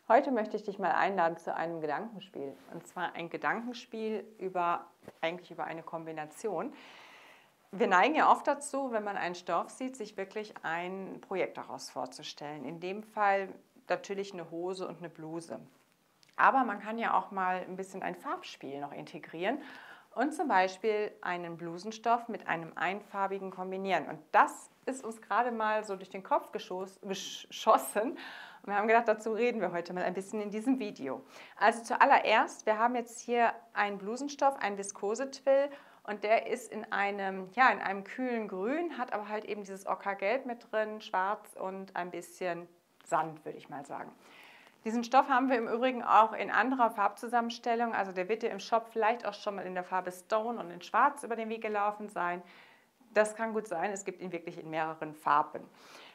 Heute möchte ich dich mal einladen zu einem Gedankenspiel. Und zwar ein Gedankenspiel eigentlich über eine Kombination. Wir neigen ja oft dazu, wenn man einen Stoff sieht, sich wirklich ein Projekt daraus vorzustellen. In dem Fall natürlich eine Hose und eine Bluse. Aber man kann ja auch mal ein bisschen ein Farbspiel noch integrieren und zum Beispiel einen Blusenstoff mit einem einfarbigen kombinieren. Und das ist uns gerade mal so durch den Kopf geschossen. Und wir haben gedacht, dazu reden wir heute mal ein bisschen in diesem Video. Also zuallererst, wir haben jetzt hier einen Blusenstoff, einen Viskose-Twill. Und der ist in einem kühlen Grün, hat aber halt eben dieses Ockergelb mit drin, schwarz und ein bisschen Sand, würde ich mal sagen. Diesen Stoff haben wir im Übrigen auch in anderer Farbzusammenstellung. Also der wird dir im Shop vielleicht auch schon mal in der Farbe Stone und in Schwarz über den Weg gelaufen sein. Das kann gut sein, es gibt ihn wirklich in mehreren Farben.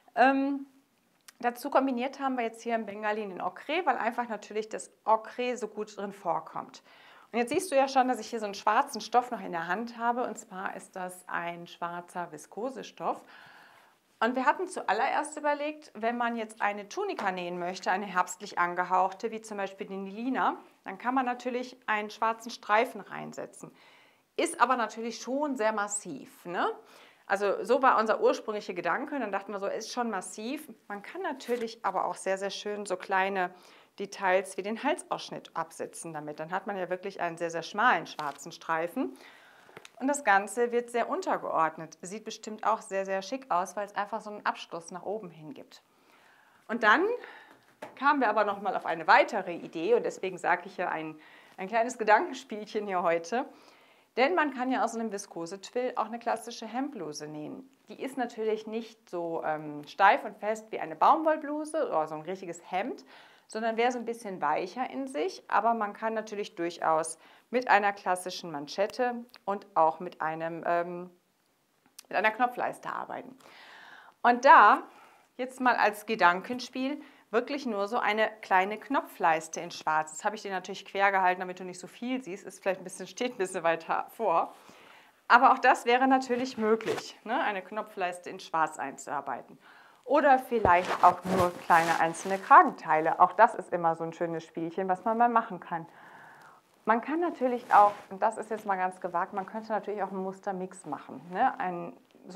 Dazu kombiniert haben wir jetzt hier im Bengalin in Ochre, weil einfach natürlich das Ochre so gut drin vorkommt. Und jetzt siehst du ja schon, dass ich hier so einen schwarzen Stoff noch in der Hand habe. Und zwar ist das ein schwarzer Viskosestoff. Und wir hatten zuallererst überlegt, wenn man jetzt eine Tunika nähen möchte, eine herbstlich angehauchte, wie zum Beispiel die Lina, dann kann man natürlich einen schwarzen Streifen reinsetzen. Ist aber natürlich schon sehr massiv, ne? Also so war unser ursprünglicher Gedanke. Dann dachten wir so, ist schon massiv. Man kann natürlich aber auch sehr, sehr schön so kleine Details wie den Halsausschnitt absetzen damit. Dann hat man ja wirklich einen sehr, sehr schmalen schwarzen Streifen. Und das Ganze wird sehr untergeordnet. Sieht bestimmt auch sehr, sehr schick aus, weil es einfach so einen Abschluss nach oben hin gibt. Und dann kamen wir aber noch mal auf eine weitere Idee und deswegen sage ich ja ein kleines Gedankenspielchen hier heute. Denn man kann ja aus einem Viskose-Twill auch eine klassische Hemdbluse nähen. Die ist natürlich nicht so steif und fest wie eine Baumwollbluse oder so ein richtiges Hemd, sondern wäre so ein bisschen weicher in sich. Aber man kann natürlich durchaus mit einer klassischen Manschette und auch mit einer Knopfleiste arbeiten. Und da jetzt mal als Gedankenspiel wirklich nur so eine kleine Knopfleiste in Schwarz. Das habe ich dir natürlich quer gehalten, damit du nicht so viel siehst. Steht ein bisschen weiter vor. Aber auch das wäre natürlich möglich, ne? Eine Knopfleiste in Schwarz einzuarbeiten. Oder vielleicht auch nur kleine einzelne Kragenteile. Auch das ist immer so ein schönes Spielchen, was man mal machen kann. Man kann natürlich auch, und das ist jetzt mal ganz gewagt, man könnte natürlich auch einen Mustermix machen. Ne? Ein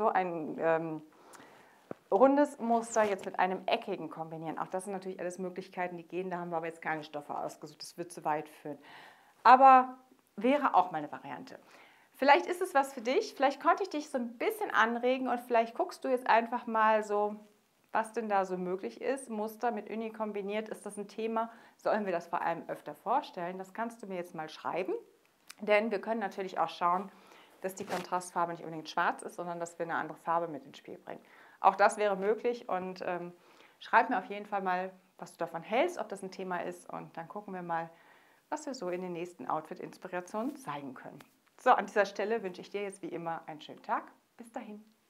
rundes Muster jetzt mit einem eckigen kombinieren. Auch das sind natürlich alles Möglichkeiten, die gehen. Da haben wir aber jetzt keine Stoffe ausgesucht. Das wird zu weit führen. Aber wäre auch mal eine Variante. Vielleicht ist es was für dich. Vielleicht konnte ich dich so ein bisschen anregen und vielleicht guckst du jetzt einfach mal so, was denn da so möglich ist. Muster mit Uni kombiniert, ist das ein Thema? Sollen wir das vor allem öfter vorstellen? Das kannst du mir jetzt mal schreiben. Denn wir können natürlich auch schauen, dass die Kontrastfarbe nicht unbedingt schwarz ist, sondern dass wir eine andere Farbe mit ins Spiel bringen. Auch das wäre möglich und schreib mir auf jeden Fall mal, was du davon hältst, ob das ein Thema ist und dann gucken wir mal, was wir so in den nächsten Outfit-Inspirationen zeigen können. So, an dieser Stelle wünsche ich dir jetzt wie immer einen schönen Tag. Bis dahin.